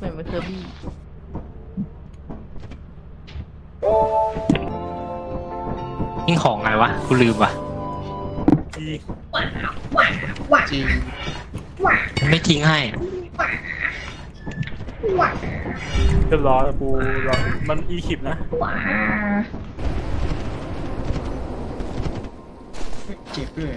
เหมือนเคอร์บี้ทิ้งของไงวะกูลืมว่ะจริงไม่ทิ้งให้อะเรียบร้อยกูรอมันอีคิปนะเจ็บด้วย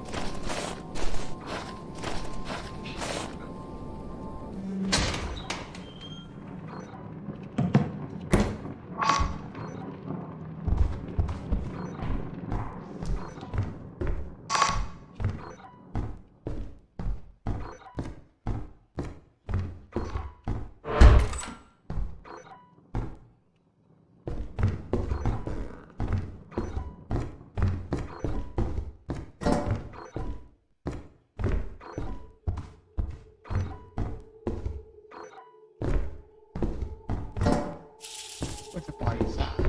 ก็จะปล่อยสา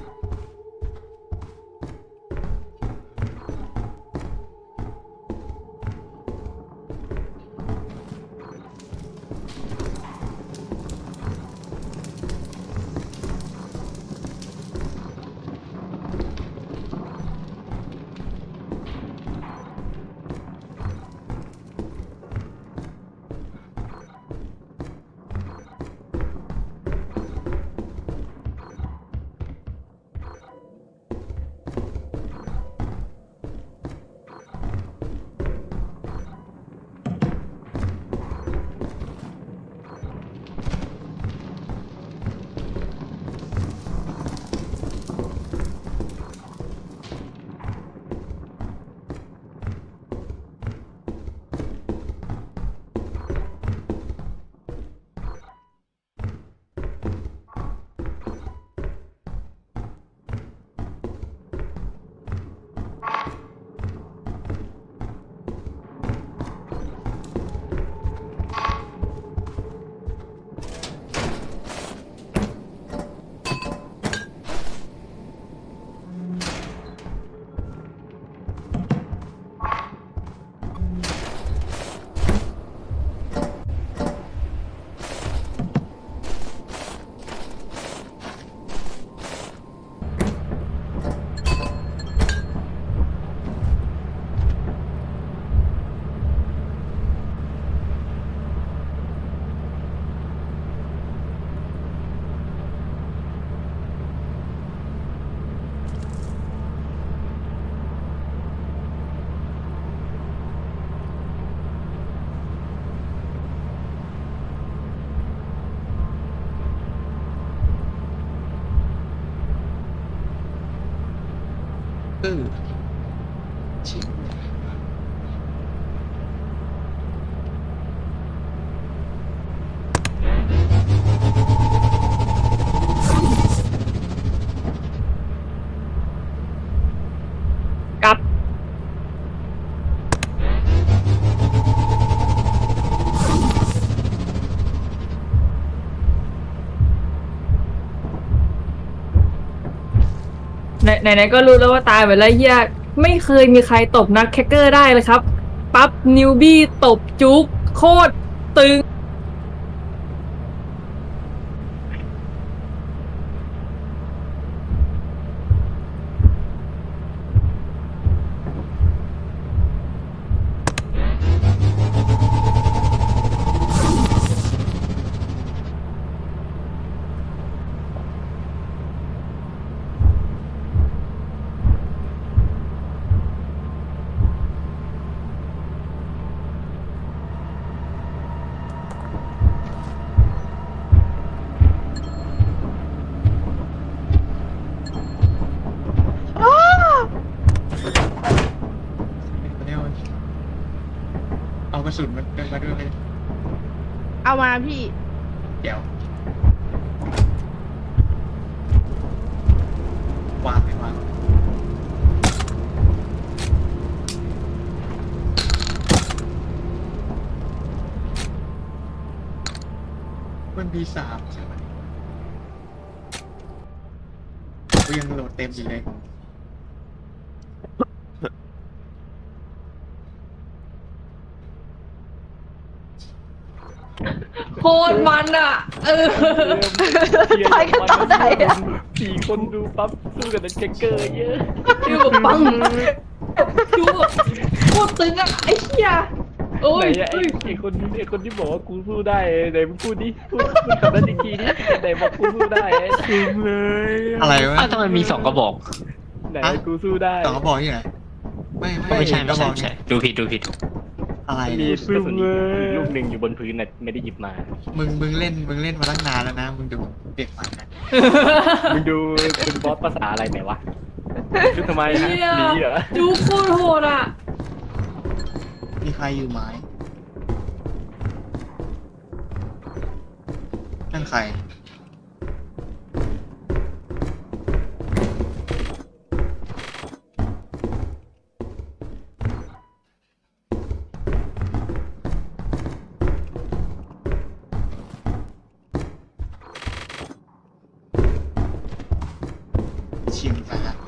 ชิบกับ ไหนก็รู้แล้วว่าตายไปแล้วเฮียไม่เคยมีใครตบนักแคคเกอร์ได้เลยครับปั๊บนิวบี้ตบจุ๊กโคตรตึงเอากระสุนมันมาด้วยไหมเอามาพี่เดี๋ยววางไม่วางมันมี3ใช่ไหมกูยังโหลดเต็มอยู่เลยตรมันอ่ะไปกันตอนไหนอะสี่คนดูปั๊บสู้กับเช็คเกอร์เยอะคือแบบปังดูแบบโคตรตึงอ่ะไอ้เหี้ยโอ้ไหนยอะไอ้คนที่บอกว่ากูสู้ได้ไหนมึงพูดดิพูดคำนั้นอีกทีดิไหนบอกกูสู้ได้จริงเลยอะไรวะอ้าวทำไมมี2 กระบอกไหนกูสู้ได้สองกระบอกที่ไหนไม่ไม่ใช่กระบอกไม่ใช่ดูผิดอะไรมีเนี่ยกระสุนอีกลูกหนึ่งอยู่บนพื้นน่ะไม่ได้หยิบมามึงเล่นมาตั้งนานแล้วนะมึงดูเด็กมันนะมึงดูเป็นบอสภาษาอะไรไหนวะดูทำไมฮะเหี้ยหนีเหรอดูโคตรโหดอ่ะมีใครอยู่ไหมนั่นใครชิมนะฮะ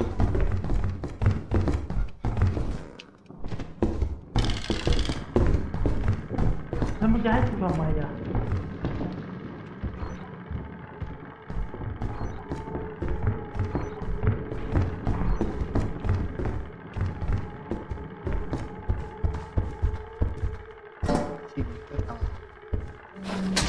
แล้วมึงจะให้กูทำไมอ่ะชิมก็ต่อ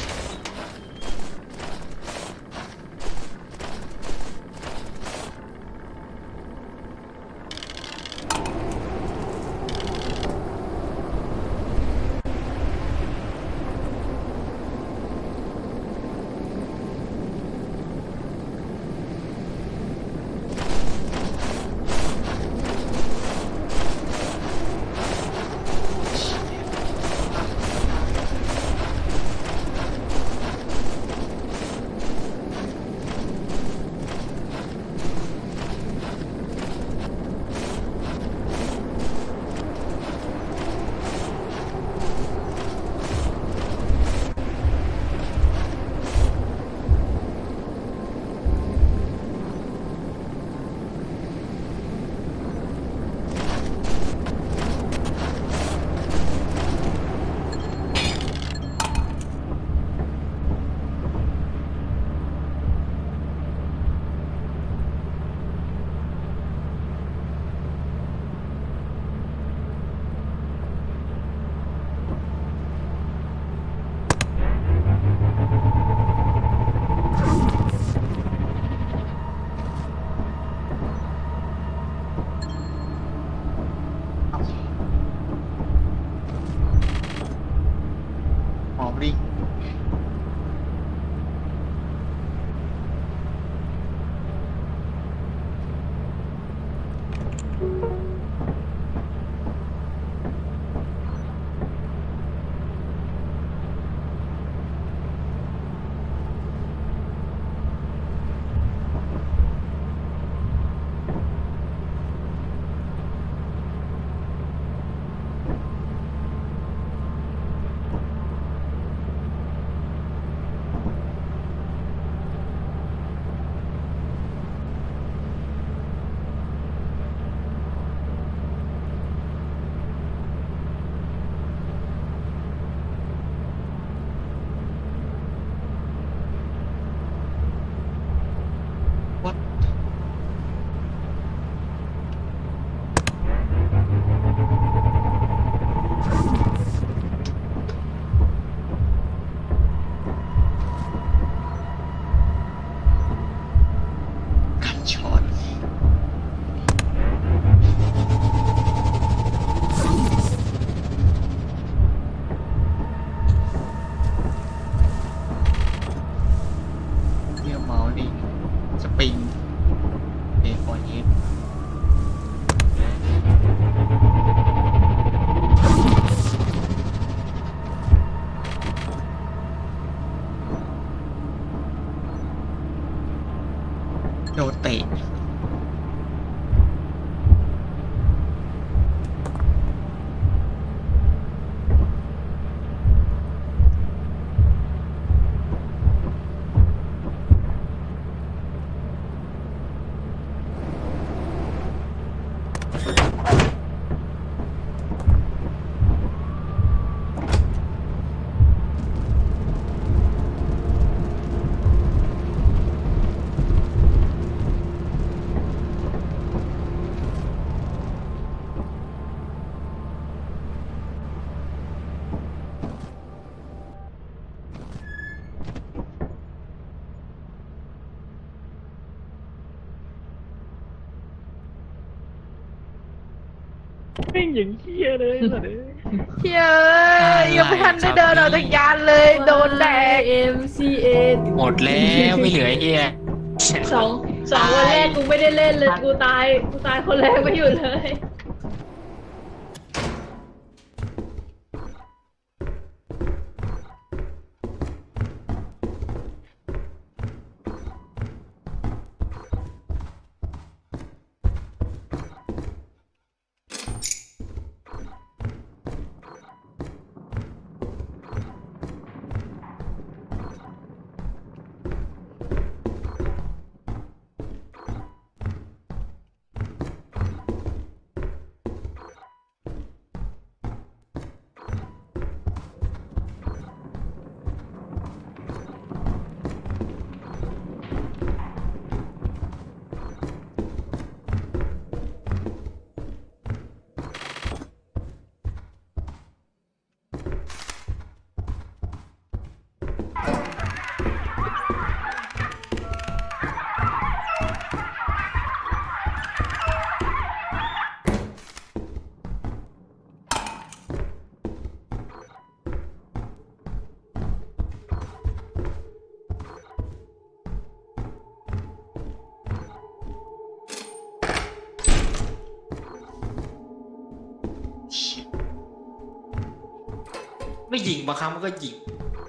หอมริงวัดกันช็อตเรียกเมาส์ดิสปริงเอฟอร์เอสโดนเตะแม่งอย่างเหี้ยเลยสัตว์เอ้ยเฮียยังไม่ทันได้เดินออกจากยานเลยโดนแดก MCA หมดแล้วไม่เหลือไอ้เฮียสองวันแรกกูไม่ได้เล่นเลยกูตายคนแรกไม่อยู่เลยไม่ยิงบางครั้งมันก็ยิง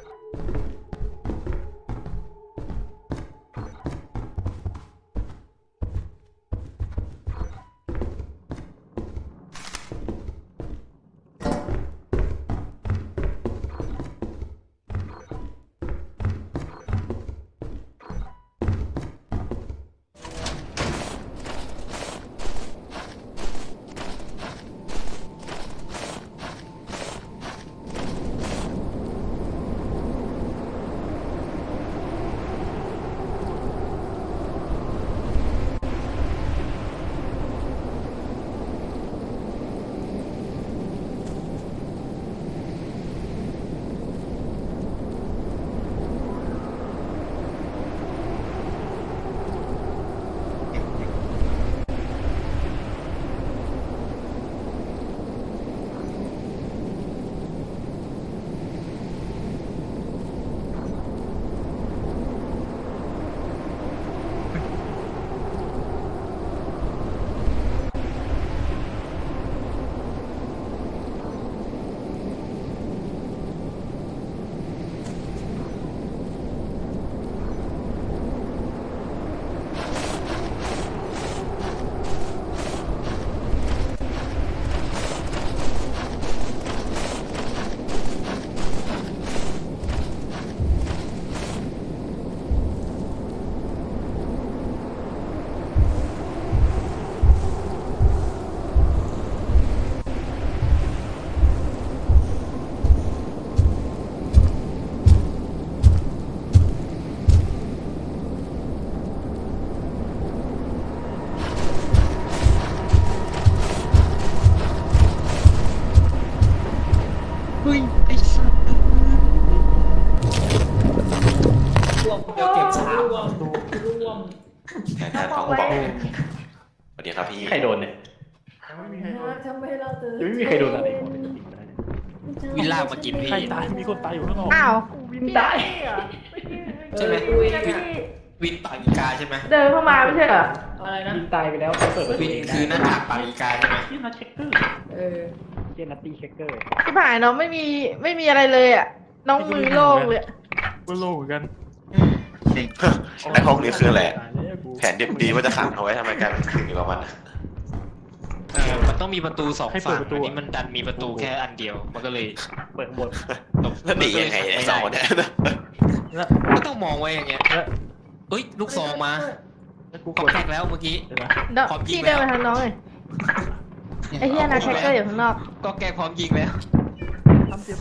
แทนของผู้บอกสวัสดีครับพี่ใครโดนเนี่ยทำไมเราเจอยังไม่มีใครโดนอะไรหมดเลยจริงๆนะวิลล่ามากินพี่ใครตายมีคนตายอยู่ข้างนอกอ้าววินตายใช่ไหมกูเองอะวินปากอีกาใช่ไหมเดินเข้ามาไม่ใช่เหรออะไรนะวินตายไปแล้วเปิดประตูวินเองคือหน้ากากปากอีกาใช่ไหมที่นัทเช็คเกอร์เออเจนัตตี้เช็คเกอร์ที่ผ่านน้องไม่มีอะไรเลยอ่ะน้องมือโล่งเลยก็โล่เหมือนกันไอ้ห้องนี้คืออะไรตายแล้วกูแผนเด็บดีว่าจะขังเขาไว้ทำไมกลายเป็นคืนอยู่กับมันมันต้องมีประตูสองฝั่งอันนี้มันดันมีประตูแค่อันเดียว มันก็เลยเปิดหมดตกแล้วหนียังไงไอ้สองคนเนี่ยแล้วก็ต้องมองไว้อย่างเงี้ยแล้วเอ้ยลูกซองมาแล้วกูกกดดแท็กแล้วเมื่อกี้เดี๋ยวนะน้องความจริงพี่เดินมาทางน้องเลยไอ้เฮียนาแคคเกอร์อยู่ข้างนอกก็แกพร้อมยิงแล้วทำเสียง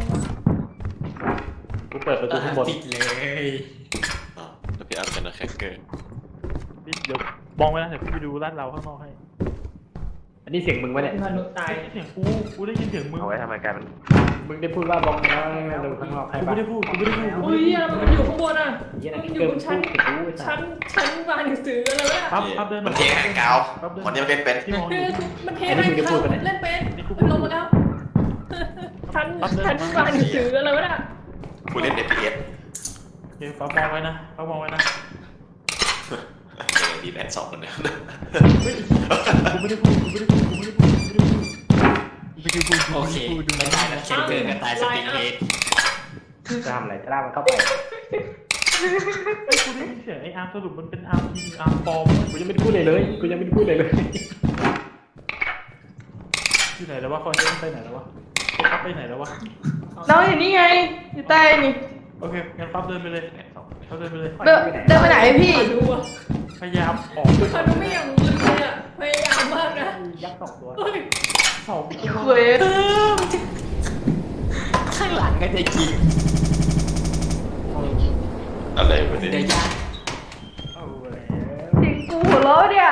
กูเปิดประตูข้างบนติดเลยอ๋อแล้วพี่อัพเป็นนักแคคเกอร์นี่เดี๋ยวมองไว้นะเดี๋ยวพี่ไปดูลาดเราข้างนอกให้ อันนี้เสียงมึงวะเนี่ยมนุษย์ตายเสียงกูได้ยินเสียงมึงเอาไว้ทำไมกลายเป็นมึงได้พูดว่าบอกนะดูข้างนอกให้กูปะไม่ได้พูดกูไม่ได้พูดอุ้ยอะไรมันอยู่ข้างบนอ่ะเหี้ยมันะนอเกิยู่นบนชั้นพูดไอ้สัชั้ตนว์ชั้นวางหนังสืออะไรวะปั๊บเดินมันเทแหงกาวคนที่ไม่เป็นพี่มองคือดูมันเทได้เขาเล่นเป็นมันลงมาแล้วชั้นวางหนังสืออะไรวะน่ะผู้เล่น FPS เดี๋ยวปั๊บมองไว้นะปั๊บมองไว้นะยังดีแบน2คนเนี่ยกูไม่ได้พูดกูไม่ได้พูดกูไม่ได้พูดกูไม่ได้พูดโอเคไม่ตายแล้วแค่เกินกันตายสปริงเฮดจะทำอะไรจะล่ามันเข้าไปไอ้กูได้ยินเสียงไอ้อาร์มสรุปมันเป็นอาร์มจริงอาร์มปลอมกูยังไม่ได้พูดเลยกูยังไม่ได้พูดเลยที่ไหนแล้ววะคอนเทนต์ไปไหนแล้ววะปั๊บไปไหนแล้ววะน้องอยู่นี่ไงอยู่ใต้นี่โอเคงั้นปั๊บเดินไปเลยปั๊บเดินไปเลยเดินไปไหนพี่ขอดูอ่ะพยายามออกขอดูไม่อย่างลึกเลยอ่ะพยายามมากนะยักษ์2 ตัวเฮ้ยสองเว้ยข้างหลังก็จะยิงอะไรวะเดี๋ยวเนี่ยยากเอาแล้วเสียงกูหัวเราะเนี่ย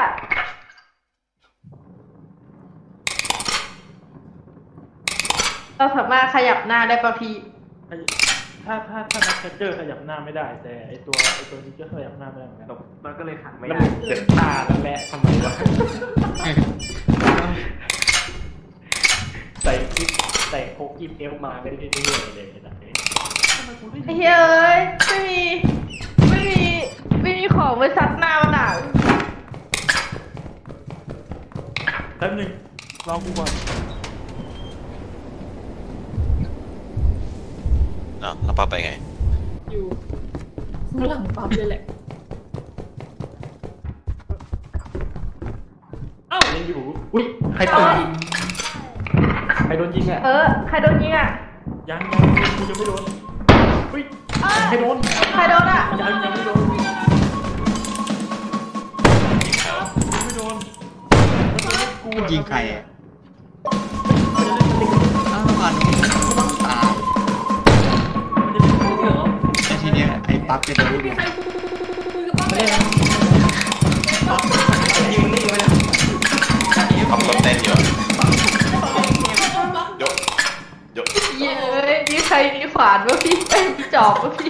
เราสามารถขยับหน้าได้ป่ะพี่ถ้านักแคชเจอร์ขยับหน้าไม่ได้แต่ไอตัวนี้ก็ขยับหน้าไม่ได้เหมือนกันมันก็เลยขังไม่ได้เกิดตาแล้วแหละทำไมวะใส่โคกิมเอฟมาไม่ได้เรื่อยๆเลยนะไอ้เฮ้ยไม่มีของไว้ซัดหน้ามันหนาวแป๊บนึงรอกูก่อนเนาะแล้วป้าไปไงอยู่ข้างหลังปั๊บเลยแหละเอ้ายังอยู่อุ้ยใครโดนยิงใครโดนยิงอ่ะใครโดนยิงอ่ะยังกูยังไม่โดนอุ้ยใครโดนใครโดนอ่ะยังไม่โดนไม่โดนกูยิงใครอ่ะอ้าวมันต้องตายเดี๋ยวแต่ทีเนี้ยไอ้ปั๊บจะโดนมีใครคุยกับปั๊บไหมยิงนี่ไปแล้วปั๊บรถเต้นอยู่ยกเย้ยนี่ใครมีขวานวะพี่มีจอบวะพี่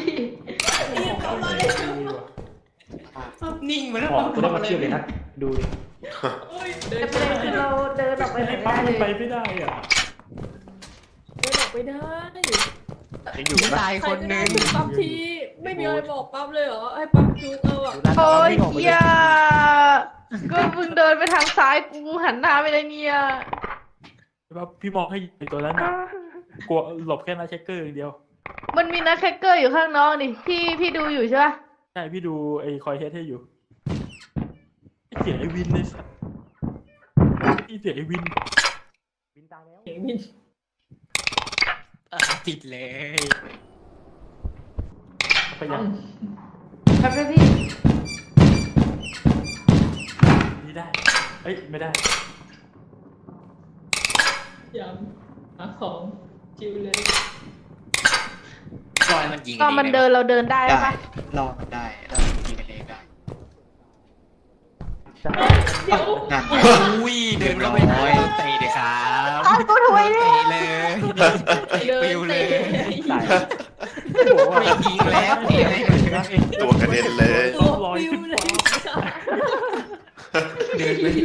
นิ่งมาแล้วขอกูได้มาเที่ยวเลยนะดูดิเดินประเด็นคือเราเดินออกไปไหนปั๊บไม่ไปได้เลยไม่ได้อ่ะออกไปได้ยังอยู่ตายคนหนึ่งปั๊บทีไม่มีอะไรบอกปั๊บเลยเหรอให้ปั๊บจุกเอาอ่ะโอ้ยเหี้ยก็มึงเดินไปทางซ้ายกูหันหน้าไปเลยเนี่ยปั๊บพี่มองให้ไอตัวนั้นกลัวหลบแค่นักเช็คเกอร์อย่างเดียวมันมีนักแคคเกอร์อยู่ข้างน้องนี่พี่ดูอยู่ใช่ปะใช่พี่ดูไอ้คอยเฮดให้อยู่เสียงไอ้วินเลยสัสพี่เสียงไอ้วินตายแล้วเสียงบินปิดเลยไปยังแป๊บนึงพี่นี่ได้เอ้ยไม่ได้ยำหาของจิวเลยรอยมันยิงตอนมันเดินเราเดินได้ได้ปะรอมันได้เรายิงกันเองได้เดี๋ยวนั่นอุ้ยเดินเข้าไปน้อยเตะเลยครับอ้าวกูถอยเลยเตะเลย ปิวเลยตายบอกว่าไม่ยิงแล้วเตะให้เลยตัวกระเด็นเลยตัวปิวเลยเดินไป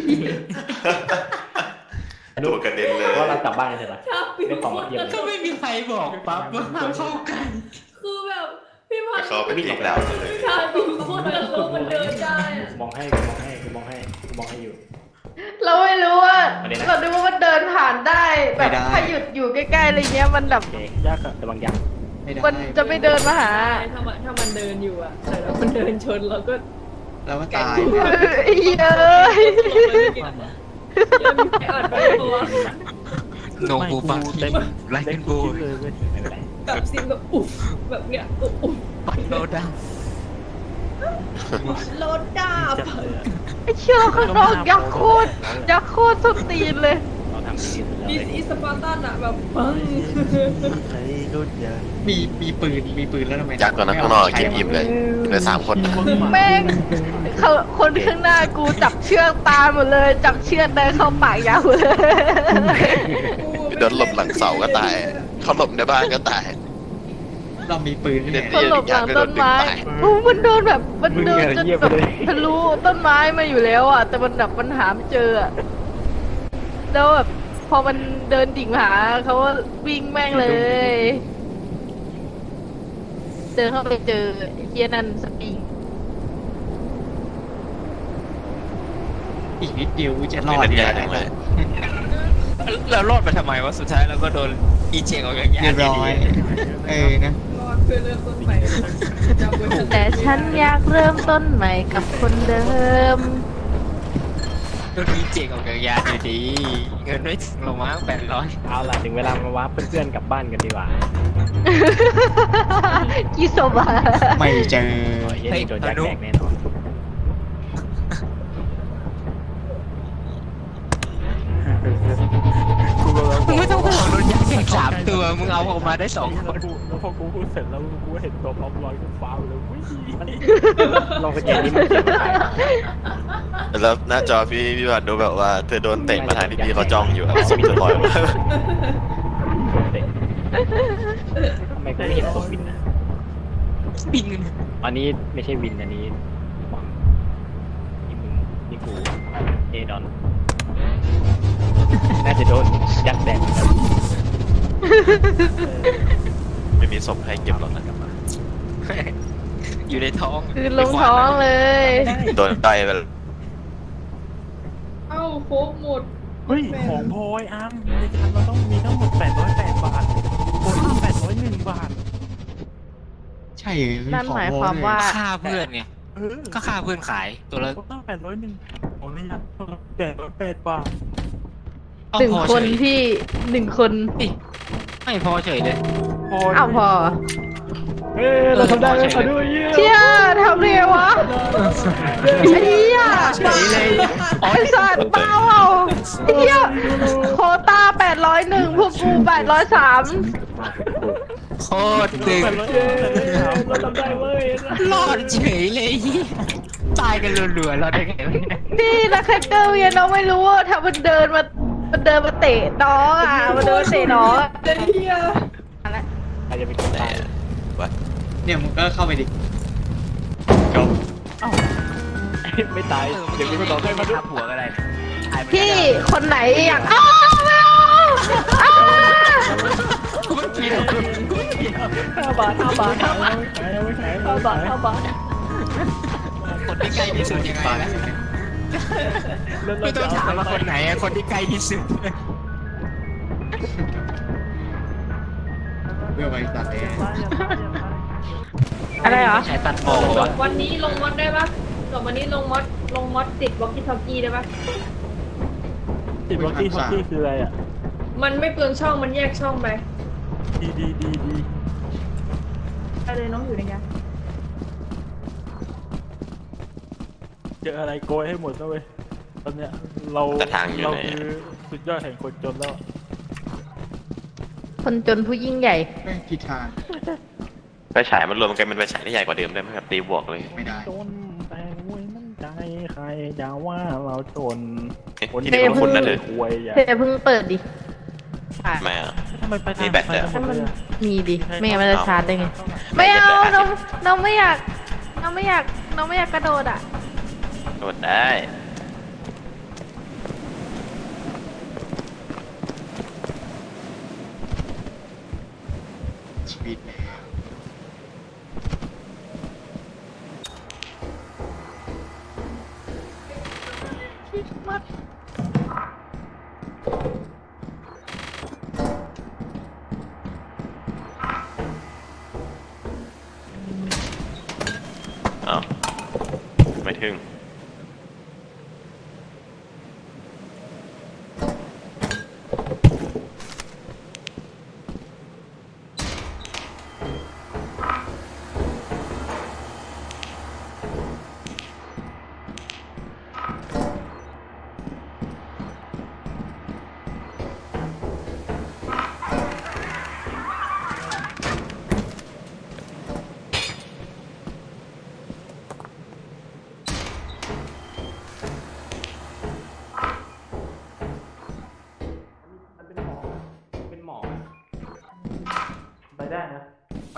ตัวกระเด็นเลยว่าเรากลับบ้านกันเถอะถ้าปิวก็ไม่มีใครบอกปั๊บว่าห้ามเข้ากันคือแบบพี่พันเขาไปติดแล้วเลยถ้าปิวโคตรเดินลงมันเดินได้อะมองให้อยู่เราไม่รู้ว่าประเด็นนะเราดูว่ามันเดินผ่านได้แบบถ้าหยุดอยู่ใกล้ๆอะไรเงี้ยมันแบบยากอะแต่บางอย่างไม่ได้มันจะไม่เดินมาหาถ้ามันเดินอยู่อะแต่แล้วมันเดินชนเราก็แล้วก็ตายเฮ้ยยังมีใครอัดไปตัวโนบูฟังคิดไล่กันบูเลยเว้ยไม่เป็นไรแบบซิมแบบอุบแบบเนี้ยอุบปัดโลดังโลดดาบไอ้เชื่อข้างนอกยักษ์โคตรสุดตีนเลยเราทำดีที่สุดดิแล้วสอีสปาร์ตันอะแบบปังใช้รุ่นเยอะมีปืนแล้วทำไมยักษ์กว่านั้นข้างนอกกินอิ่มเลยเหลือ3 คนแม่งคนข้างหน้ากูจับเชือกตามหมดเลยจับเชือกเดินเข้าปากยาวเลยโดนหลบหลังเสาก็ตาย เขาหลบในบ้านก็ตายเรามีปืนเนี่ยสลบหลังต้นไม้โอ้มันโดนแบบมันเดินจนแบบทะลุต้นไม้มาอยู่แล้วอ่ะแต่มันแบบมันหาไม่เจออ่ะแล้วแบบพอมันเดินดิ่งหาเขาว่าวิ่งแม่งเลย เดินเข้าไปเจอเฮียนันสปริงอีกนิดเดียวจะรอดไม่อยู่ได้แล้วเลยเรารอดไปทำไมวะสุดท้ายเราก็โดนอีเจงออกอย่างเรียบร้อยนะรอดเพื่อเริ่มต้นใหม่จำไว้เถอะแต่ฉันอยากเริ่มต้นใหม่กับคนเดิมโดนอีเจงออกจากยานอยู่ดีเงินไม่ถึงลงมา800 เอาล่ะถึงเวลามาวับเพื่อนๆกลับบ้านกันดีกว่ากิโซบะไม่เจอเฮ้ยโดนยักษ์แดกแน่นอนมึงไม่ต้องห่วงโดนยักษ์แค่3 ตัวมึงเอาออกมาได้2 คนแล้วพอกูพูดเสร็จแล้วกูเห็นตัวพร้อมลอยกูฟ้าวเลยวิ่งลองสแกนนี่มันเขียนว่าอะไรแล้วหน้าจอพี่บัตรดูแบบว่าเธอโดนเตะมาทางที่พี่เขาจ้องอยู่ครับส่งจะลอยมาทำไมกูไม่เห็นตัววินนะบินอันนี้ไม่ใช่วินอันนี้บอมนี่มึงนี่กูเอดอนน่าจะโดนยักษ์แดงครับไม่มีศพให้เก็บหรอกนะครับอยู่ในท้องคือลงท้องเลยโดนได้ไปเอ้าโคบหมดเฮ้ยของพลอยอาร์มในจานเราต้องมีทั้งหมด808 บาทโบนัส801 บาทใช่นั่นหมายความว่าฆ่าเพื่อนไง ก็ฆ่าเพื่อนขายตัวละโบนัส801ของในยัน808 บาทหนึ่งคนที่หนึ่งคนไม่พอเฉยเลยอ้าวพอเฮ้ยเราทำได้ไหมขอดูเยี่ยมเชี่ยทำเร็ววะไอ้เหี้ยเฉยเลยไอ้สัตว์เปล่าเอาไอ้เหี้ยโควต้า801พวกกู803 โคตรตึงเราทำได้เว้ยรอดเฉยเลยตายกันรัวๆรอดได้ไงวะเนี่ยนี่นะแคคเกอร์เนี่ยน้องไม่รู้ว่าถ้ามันเดินมาเตะน้องอ่ะมันเดินมาเตะน้องอะไอ้เหี้ยอะไรใครจะเป็นคนตายเนี่ยมึงก็เข้าไปดิไม่ตายเดี๋ยวมีคนบอกให้มาดูหัวก็ได้พี่คนไหนอยากอ้าวไม่เอาอ้าว 5 บาท5 บาท5 บาท5 บาท5 บาทคนที่ใกล้ที่สุดยังไงนะไม่ต้องถามว่าคนไหนอะคนที่ใกล้ที่สุดเพื่อไว้ตัดเองอะไรเหรอใช้ตัดโบวะวันนี้ลงมอดได้ปะจบวันนี้ลงมอดติดวอลกี้ทอกกี้ได้ปะติดวอลกี้ฮอกกี้คืออะไรอ่ะมันไม่เปลืองช่องมันแยกช่องไปดีไปเลยน้องอยู่ในงานเจออะไรโกยให้หมดนะเว้ยตอนเนี้ยเราคือสุดยอดแห่งคนจนแล้วคนจนผู้ยิ่งใหญ่ไม่ผิดทางไฟฉายมันรวมกันเป็นไฟฉายที่ใหญ่กว่าเดิมได้ไหมครับตีบวกเลยไม่ได้จนแต่รวยมั่นใจใครจะว่าเราจนที่นี่คุณนั่นเลยรวยอย่าเธอเพิ่งเปิดดิทำไมอ่ะทำไมไปทางมีแบตด้วยทางเลยอะมีดิ ไม่งั้นมันจะชาร์จได้ไง ไม่เอา น้องไม่อยากกระโดดอ่ะโดดได้ชีวิตเนี่ยอ้าวไม่ถึง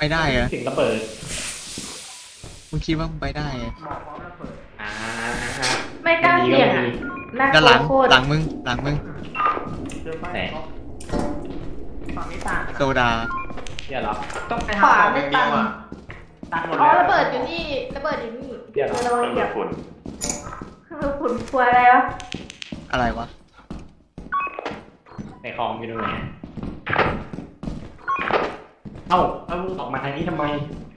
ไปได้เหรอเสียงระเบิดมึงคิดว่ามึงไปได้เหรออ่าไม่กล้าเสี่ยงอ่ะน่าด้านกหลัลัวงโคตรหลังมึงหลังมึงไหนโซดาเดี๋ยวเหรอต้องไปขวาหาไม่ตันตั้งหมดอ๋อแล้วระเบิดอยู่นี่ระเบิดอยู่นี่เดี๋ยวเหรอระวังเหยียบฝุ่นฝุ่นกลัวอะไรวะอะไรวะในคลองอยู่ตรงไหนเอ้าแล้วมึงออกมาทางนี้ทำไม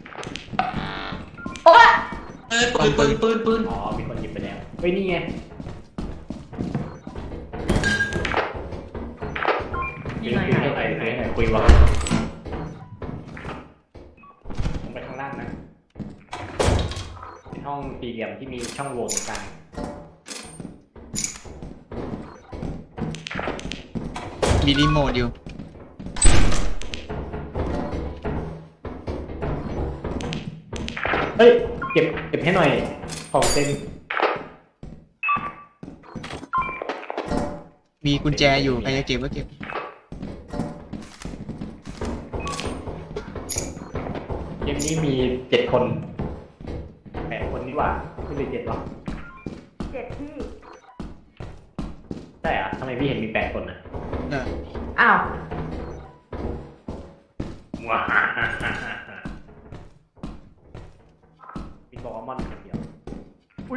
โอ๊ยปืนอ๋อมีคนหยิบไปแล้วเฮ้ยนี่ไงนี่ไงคุยหน่อยคุยวะลงไปข้างล่างนะเป็นห้องสี่เหลี่ยมที่มีช่องโหว่ตรงกลางมีรีโมทอยู่เฮ้ยเก็บให้หน่อยของเต็มมีกุญแจอยู่ใครจะเก็บก็เก็บเกมนี้มี7 คน8 คนนี่หว่าไม่เลย7หรอ 7 ที่ใช่อ่ะทำไมพี่เห็นมี8 คนอ่ะอ้าวว้าพี่บอกว่ามอนคนเดียวอุ้ย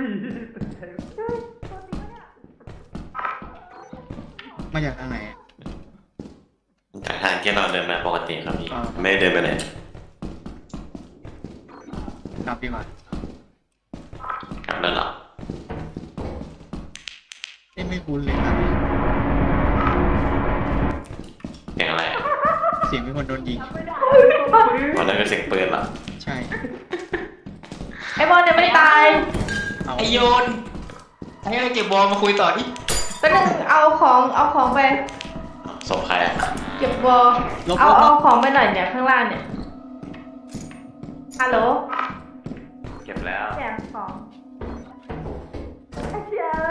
มาจากทางไหนอะจากทางที่เราเดินมาปกติครับพี่อ่าไม่ได้เดินไปไหนกลับดีกว่ากลับแล้วเหรอไม่คุ้นเลยครับเสียงอะไรอะเสียงมีคนโดนยิงวันนั้นก็เสียงปืนเหรอใช่ไอบอลยังไม่ตายเอาไอโยนให้ไอเก็บบอลมาคุยต่อดิก็นึงเอาของไปศพใครอะเก็บบอลเอาของไปหน่อยเนี่ยข้างล่างเนี่ยฮัลโหลเก็บแล้วเนี่ยของเชียเลย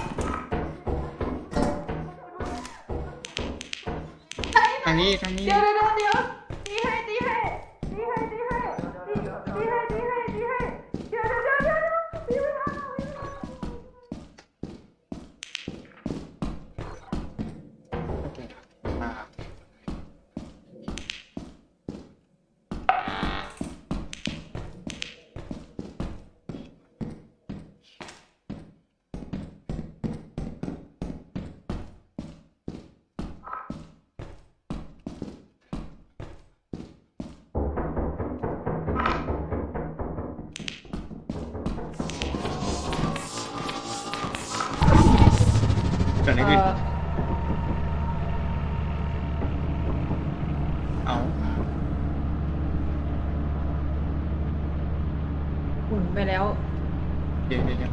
ทางนี้เดี๋ยวตีให้เดี๋ยวตีไม่ทันตีไม่ทันโอเคมา เกิดอะไรขึ้นเอาหมุนไปแล้วเดี๋ยว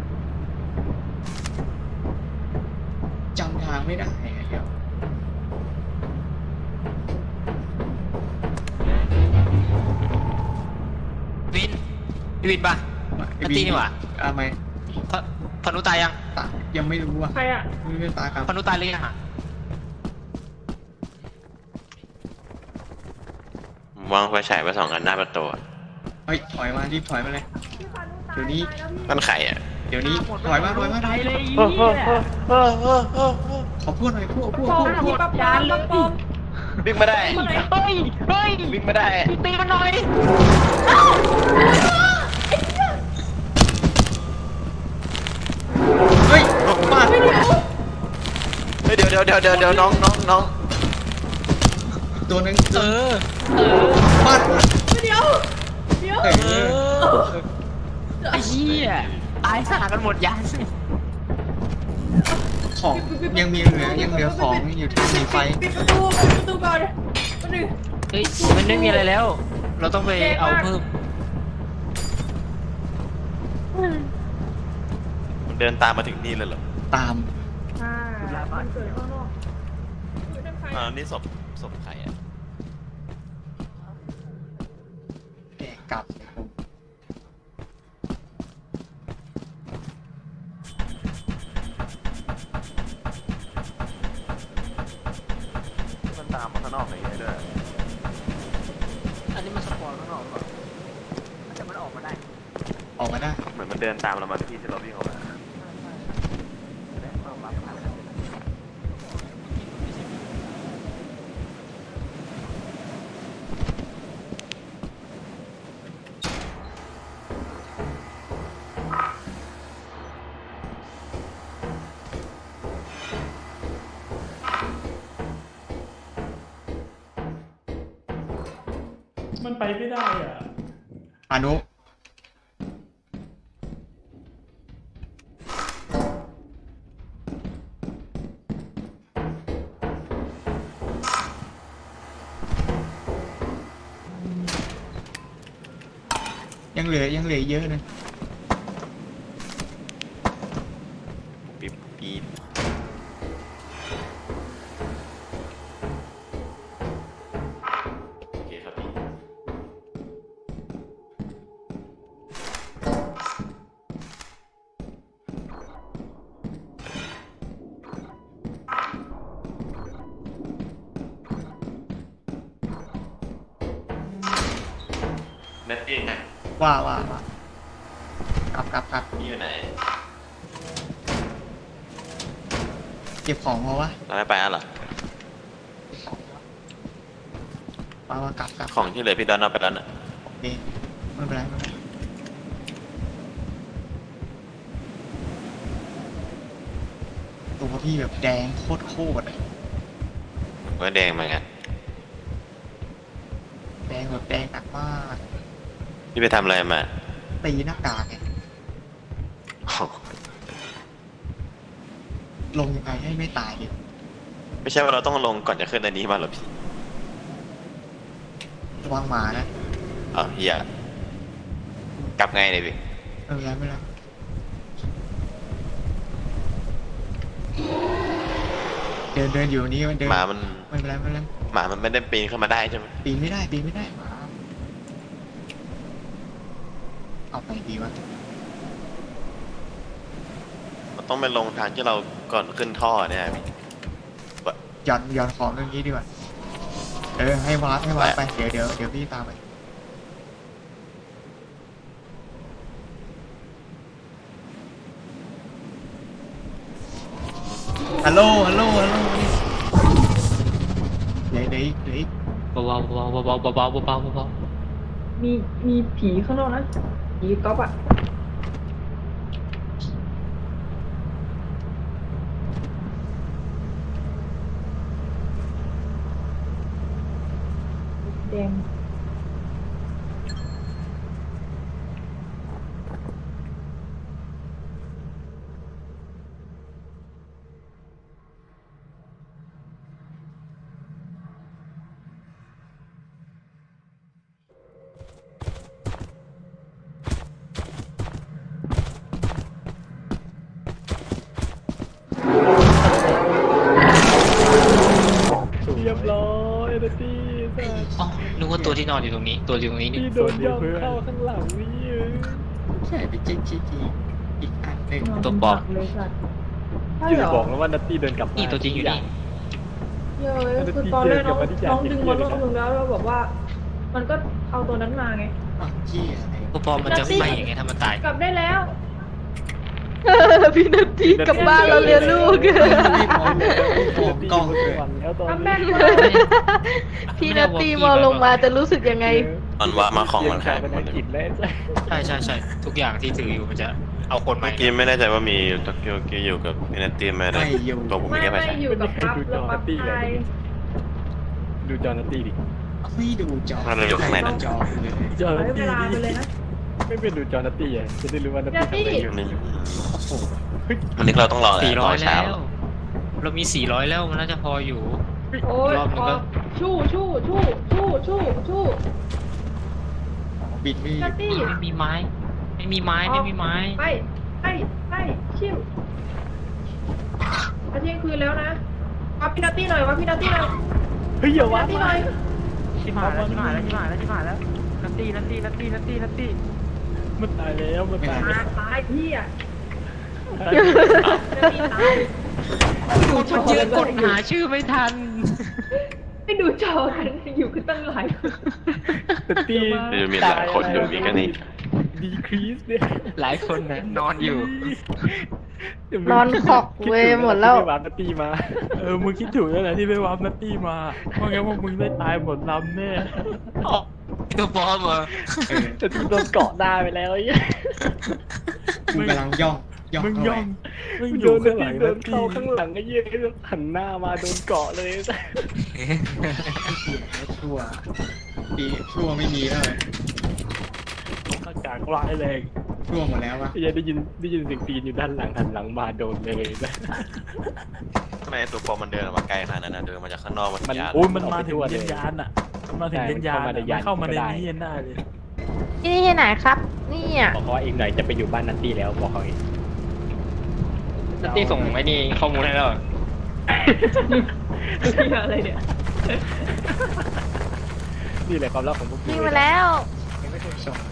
จำทางไม่ได้อะเดี๋ยววินพี่วินป่ะไอ้ตีนี่หว่าทำไมพนุตายยังตายังไม่รู้อ่ะใครอ่ะไม่รู้ตาครับพนุตายหรือยังอะวางไฟฉายไว้2 อันหน้าประตูอะเฮ้ยถอยมารีบถอยมาเลย เดี๋ยวนี้นั่นไข่อะเดี๋ยวนี้ถอยมาถอยมาตายเลยขอพูดหน่อยพูดปั๊บยานปั๊บปอมวิ่งไม่ได้เฮ้ยวิ่งไม่ได้ตีมันหน่อยเฮ้ยมาเฮ้ยเดี๋ยวน้องตัวหนึงเออมาดเดี๋ยวเอเอออไอ้เหี้ยตายสากันหมดยังของยังเหลือของอยู่ที่มีไฟปิดประตูก่อนประตูเฮ้ยมันไม่มีอะไรแล้ว เราต้องไปเอาเพิ่มมันเดินตามมาถึงนี่เลยเหรอตามมันเกิดข้างนอกนี่ศพใครอะแกกลับมันตามมาข้างนอกไหนด้วยอันนี้มันออกมาได้เหมือนมันเดินตามเรามาที่เราวิ่งออกมามันไปไม่ได้อ่ะพานุยังเหลือเยอะนะปิ๊บปี๊ดโอเคครับพี่ นัดเองไงว่ากลับพี่อยู่ไหนเก็บของเพราะว่าเราไม่ไปแล้วเหรอว่ากลับของที่เหลือพี่ดอนเอาไปแล้วน่ะโอเคไม่เป็นไรตัวพี่แบบแดงโคตรเลยก็แดงเหมือนกันแดงแบบแดงหนักมากพี่ไปทำอะไรมาตีหน้ากากไงลงยังไงให้ไม่ตายเนี่ยไม่ใช่ว่าเราต้องลงก่อนจะขึ้นอันนี้มาหรอพี่ระวังหมานะอ้าวเฮียกลับไงเลยพี่ไม่เป็นไรเดินอยู่นี้มันเดินหมามันไม่เป็นไรหมามันไม่ได้ปีนขึ้นมาได้ใช่ไหมปีนไม่ได้หมาเอาไปดีวะเราต้องไปลงทางที่เราก่อนขึ้นท่อเนี่ยพี่หย่อนของเรื่องนี้ดีกว่าให้วาร์ปไปเดี๋ยวพี่ตามไปฮัลโหลเดี๋ยวอีกเบามีผีข้างนอกนะผีก๊อปอะแดงเรียบร้อยนะพี่อ๋อนึกว่าตัวที่นอนอยู่ตรงนี้ ตัวอยู่ตรงนี้นี่พี่โดนย่องเข้าข้างหลังนี่ใช่ไปเจ๊งอีกอันหนึ่งตัวปลอมเลยสัตว์ใช่ยืเหนรอบอกแล้วว่านัตตี้เดินกลับมานี่ตัวจริงอยู่นี่เยอะคือตอนแรกน้องดึงมารอบนึงแล้วบอกว่า มันก็เอาตัวนั้นมาไงขี้อะไรตัวปลอมมันจะไม่ยังไงถ้ามันตายกลับได้แล้วพี่นาทีกลับบ้านเราเรียนลูกผมกล้องเลยแล้วตอนกลับแม่นี้ก็พี่นาทีมองลงมาจะรู้สึกยังไงมันว่ามาของมันหายไปเป็นหมอัดงเลยกฤษแล้วใช่ใช่ทุกอย่างที่ถืออยู่มันจะเอาคนมาเมื่อกี้ไม่แน่ใจว่ามีโตเกียวเกียวอยู่กับพินาตีไหมนะตัวผมไม่ไม่แค่ไปใช่อยู่กับปั๊บแล้วปั๊บไทยดูจอนัตตี้ดิไม่ดูจอจอเลยจอนัใช้ตเวตี้ลาไปเลยนะไม่เป็นดูจอนัตตี้อ่ะจะได้รู้ว่านัตตี้ทำอะไรอยู่นี่วันนี้เราต้องรออะไรรอ 400 เช้าแล้ว เรามี 400 แล้วมันน่าจะพออยู่โอ้ยรอบนึงก็ชู่บินไม่นัตตี้ไม่มีไม้ ไม่มีไม้ไปชิวจะเที่ยงคืนแล้วนะวับพี่นัตตี้หน่อยวับพี่นัตตี้หน่อยเฮ้ยอย่าวะพี่นัตตี้หน่อยชิบหายแล้วนัตตี้มันตายแล้วมันตายแล้วตายพี่อ่ะคนเยอะกดหาชื่อไม่ทันไม่ดูจอกันอยู่กันตั้งหลายนัตตี้มีหลายคนอยู่มีแค่นี้ดีครีสเนี่ยหลายคนนะนอนอยู่นอนขอกเว้ยหมดแล้วที่ไปวาร์ปนัตตี้มามึงคิดถูกแล้วแหละที่ไปวาร์ปนัตตี้มาเพราะงั้นพวกมึงได้ตายหมดลำแน่ตัวปลอมเหรอแต่ที่โดนเกาะได้ไปแล้วไอ้มึงกำลังย่องมึงเข้าย่องไปมึงอยู่ข้างหลังนัตตี้ข้างหลังไอ้เหี้ยหันหน้ามาโดนเกาะเลยชั่วดีชั่วไม่มีแล้วเลยอากาศร้ายแรงชั่วหมดแล้ววะยังได้ยินเสียงตีนอยู่ด้านหลังหันหลังมาโดนเลยนะทำไมตัวปลอมมันเดินออกมาไกลขนาดนั้นนะเดินมาจากข้างนอกมันมันยานโอ้ยมันมาถึงเย็นยานอ่ะมันมาถึงเย็นยานมันเข้ามาในนี้ยันได้เลยที่นี่ที่ไหนครับ นี่อ่ะบอกเขาว่าอีกหน่อยจะไปอยู่บ้านนัตตี้แล้วบอกเขาเองนัตตี้ส่งไอ้นี่ข้อมูลให้แล้วอะไรเนี่ยนี่แหละความลับของพวกกูนี่มาแล้วยังไม่ถูกส่งเลย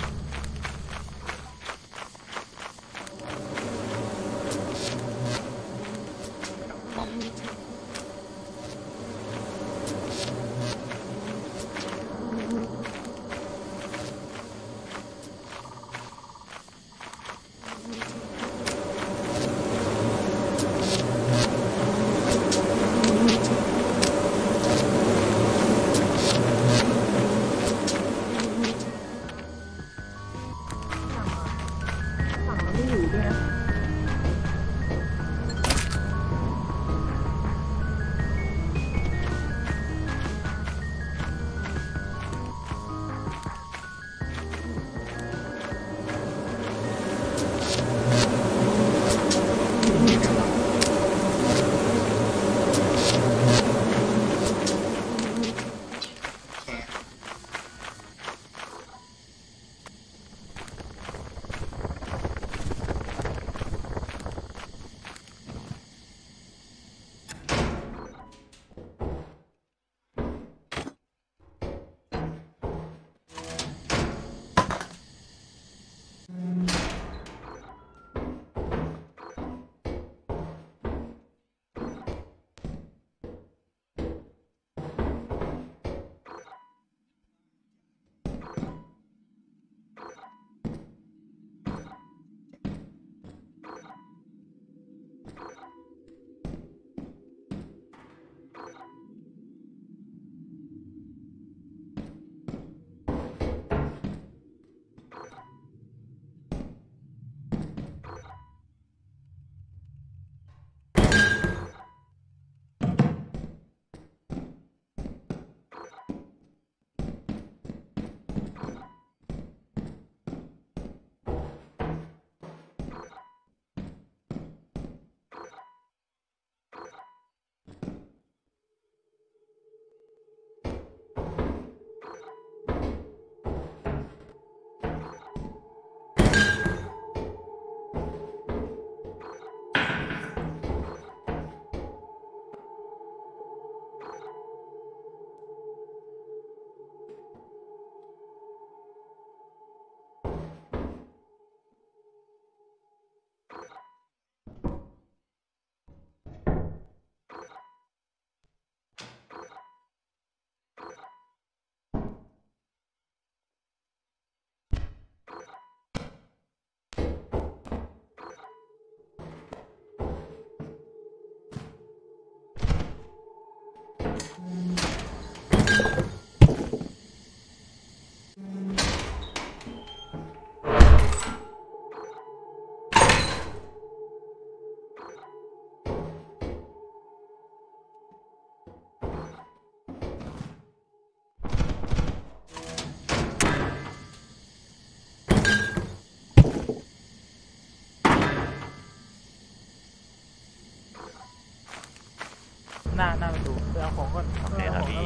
หน้าประตูไปเอาของก่อนโอเคครับพี่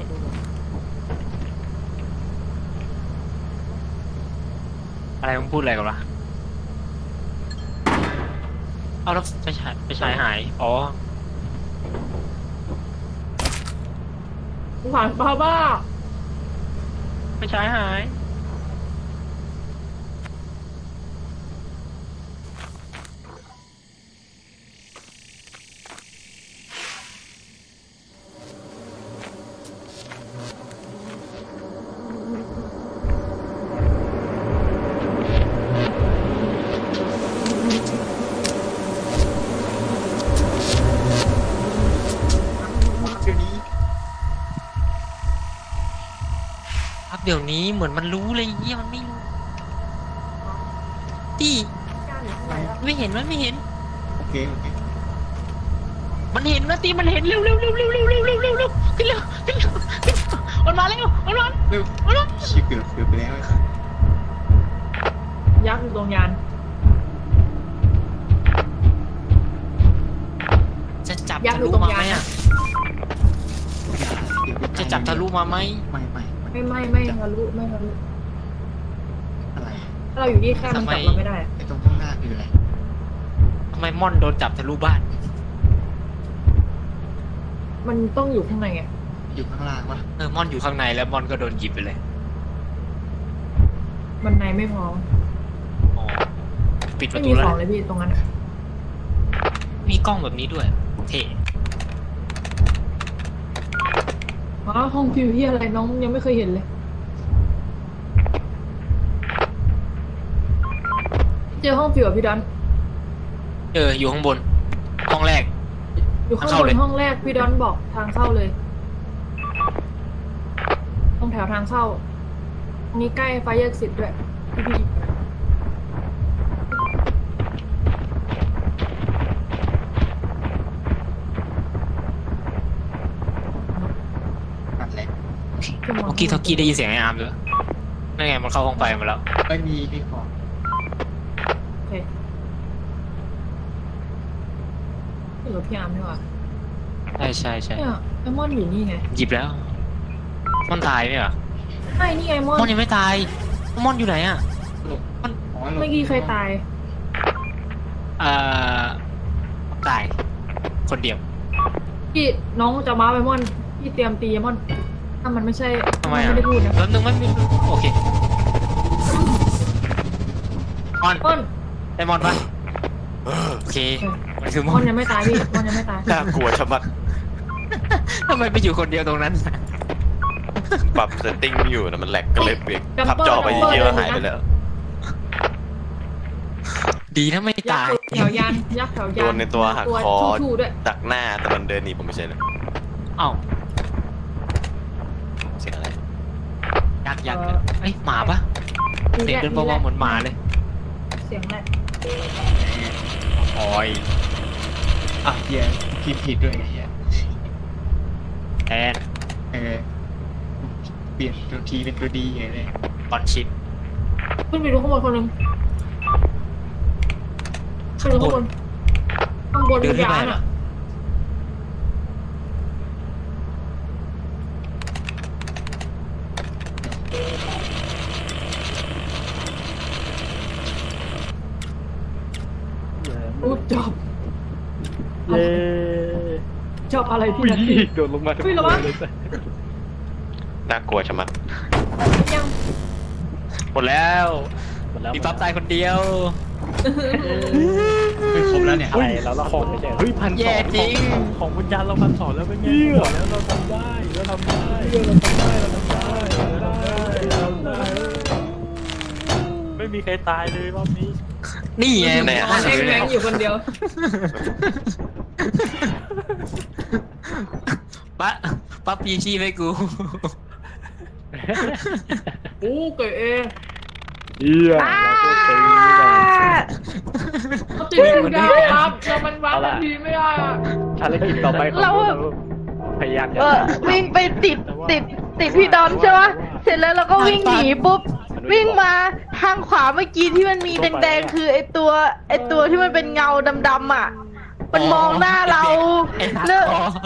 อะไรมึงพูดอะไรกันวะเอาแล้วไปฉายหายอ๋อผ่านบ้าบ้าไปฉายหายเดี๋ยวนี้เหมือนมันรู้เลยเยี่ยมันไม่รู้ที่ไม่เห็นมันไม่เห็นโอเคโอเคมันเห็นนะตีมันเห็นเร็วขึ้นเร็วมันมาแล้วมันมาเร็วชิบเกือบไปแล้วยักษ์อยู่ตรงยานจะจับทะลุมาไหมอ่ะจะจับทะลุมาไหมไม่ไม่ทะลุไม่ทะลุอะไรถ้าเราอยู่ที่แค่มันจับเราไม่ได้ไอ้ตรงข้างหน้าคืออะไรทำไมม่อนโดนจับทะลุบ้านมันต้องอยู่ข้างในไงอยู่ข้างล่างวะม่อนอยู่ข้างในแล้วม่อนก็โดนหยิบไปเลยบันไดไม่พออ๋อปิดปไม่ระตูมีแล้ขวองเลยพี่ตรงนั้นอะมีกล้องแบบนี้ด้วยเท่อ๋อห้องฟิวที่อะไรน้องยังไม่เคยเห็นเลยเจอห้องฟิวอะพี่ดอนอยู่ข้างบนห้องแรกอยู่ข้างเข้าบเลยนห้องแรกพี่ดอนบอกทางเข้าเลยตรงแถวทางเข้านี่ใกล้ไฟแยกสิทธิ์ด้วยพี่นั่นแหละเมื่อกี้ทอกกี้ได้ยินเสียงไอ้อาร์มด้วยนั่นไงมันเข้าห้องไฟมาแล้วไม่มีของโอเคอยู่กับพี่อาร์มดีกว่าใช่เนี่ยไอมอนอยู่นี่ไงหยิบแล้วม่อนตายเนี่ยเหรอใช่นี่ไงมอนม่อนยังไม่ตายม่อนอยู่ไหนอ่ะเมื่อกี้ใครตายตายคนเดียวพี่น้องจะมาไอมอนพี่เตรียมตีไอมอนถ้ามันไม่ใช่ทำไมไม่อ่ะได้พูดนะแล้วนึงไม่มีโอเคมอนมอนไอ้มอนปะโอเคมันคือมมออน นยังไม่ตายพี่มอนยังไม่ตายน่ากลัวชะมัดทำไมไปอยู่คนเดียวตรงนั้นปรับเซตติ้งไม่อยู่นะมันแหลกก็เลยเปลี่ยนพับจอไปเยอะๆหายไปแล้วดีนะไม่ยักตายษ์แถวยานยักษ์แถวยานโดนในตัวหักคอทู่ๆด้วยดักหน้าแต่มันเดินหนีผมไม่ใช่เลยเอ้าเสียงอะไรยักษ์เอ้ยหมาปะเด็กเดินเบาๆเหมือนหมาเลยเสียงแรกโอ้ยอ่ะเฮียผิดด้วยเฮียแอนเปลี่ยนตัวทีเป็นตัวดีเลยบอลชิปขึ้นไปดูข้างบนคนหนึ่งขึ้นไปดูข้างบนยานอ่ะรูดจอบเย้จอบอะไรพี่อุ้ยนัทพี่โดดลงมาอุ้ยระวังน่ากลัวชะมัดยังหมดแล้วหมดแล้วมีปั๊บตายคนเดียวไม่ครบแล้วเนี่ยอะไรเราละของไม่ใช่เฮ้ย1,200 แย่จริงของวิญญาณเรา1,200แล้วเป็นไงบอกแล้วเราทำได้เราทำได้ไม่มีใครตายเลยรอบนี้นี่ไงในอาหารแข็งแรงอยู่คนเดียวปั๊บปีชีพให้กูโอ้เก๋เอเยี่ยมเขาติดอยู่ได้ครับเรามันวางทันทีไม่ได้อะภารกิจต่อไปของเราพยายามจะวิ่งไปติดพี่ดอนใช่ไหมเสร็จแล้วเราก็วิ่งหนีปุ๊บวิ่งมาทางขวาเมื่อกี้ที่มันมีแดงๆคือไอตัวที่มันเป็นเงาดำๆอ่ะ มันมองหน้าเราแล้ว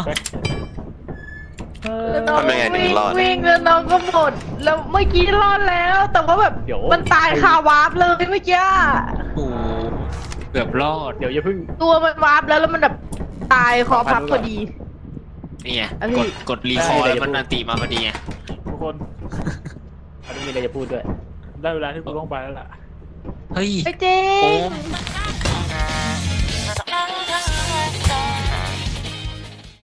น้องทำยังไงถึงรอดวิ่งแล้วน้องก็หมด แล้วเมื่อกี้รอดแล้ว แต่ว่าแบบมันตายคาวาร์ปเลยเมื่อกี้โอ้เกือบรอดเดี๋ยวอย่าเพิ่งตัวมันวาร์ปแล้วมันแบบตายคอพับพอดีนี่ไงอ่ะพี่กดรีคอร์แล้วมันอันติมาพอดีไงทุกคนอันนี้มีอะไรจะพูดด้วยได้เวลาที่กูต้องไปแล้วล่ะเฮ้ยไอ้เจ๊โอม